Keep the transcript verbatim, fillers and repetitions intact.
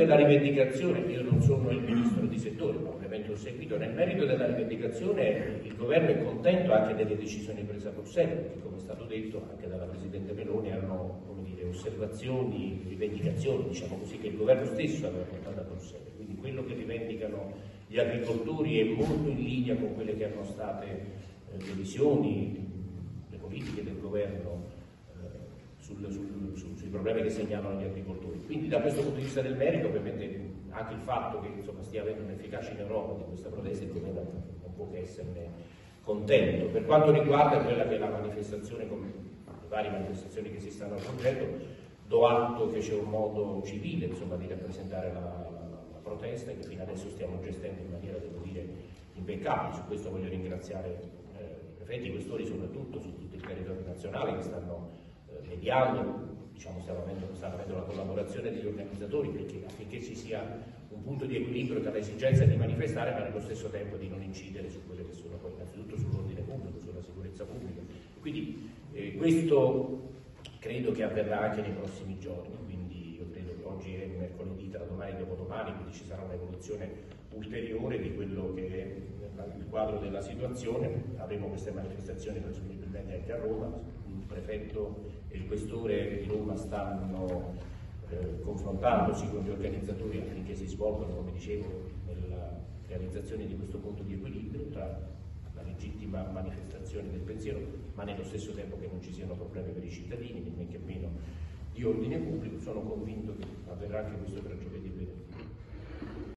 della rivendicazione, io non sono il ministro di settore, ma ovviamente ho seguito, nel merito della rivendicazione il governo è contento anche delle decisioni prese a Bruxelles, perché come è stato detto anche dalla Presidente Meloni erano, come dire, osservazioni, rivendicazioni, diciamo così, che il governo stesso aveva portato a Bruxelles. Quindi quello che rivendicano gli agricoltori è molto in linea con quelle che erano state eh, le visioni, le politiche del governo Sul, sul, sul, sui problemi che segnalano gli agricoltori. Quindi da questo punto di vista del merito, ovviamente anche il fatto che insomma, stia avendo un'efficacia in Europa di questa protesta, il governo non può che esserne contento. Per quanto riguarda quella che è la manifestazione, come le varie manifestazioni che si stanno svolgendo, do atto che c'è un modo civile insomma, di rappresentare la, la, la protesta che fino adesso stiamo gestendo in maniera, devo dire, impeccabile. Su questo voglio ringraziare eh, i prefetti, i questori soprattutto su tutto il territorio nazionale che stanno mediando, diciamo, stanno avendo, stanno avendo la collaborazione degli organizzatori perché affinché ci sia un punto di equilibrio tra l'esigenza di manifestare ma nello stesso tempo di non incidere su quelle che sono poi innanzitutto sull'ordine pubblico, sulla sicurezza pubblica. Quindi eh, questo credo che avverrà anche nei prossimi giorni, quindi io credo che oggi è mercoledì, tra domani e dopodomani, quindi ci sarà un'evoluzione ulteriore di quello che è il quadro della situazione. Avremo queste manifestazioni presumibilmente anche a Roma. Il prefetto e il questore di Roma stanno eh, confrontandosi con gli organizzatori affinché si svolgano, come dicevo, nella realizzazione di questo punto di equilibrio tra la legittima manifestazione del pensiero, ma nello stesso tempo che non ci siano problemi per i cittadini, né che meno di ordine pubblico. Sono convinto che avverrà anche questo tra giovedì e venerdì.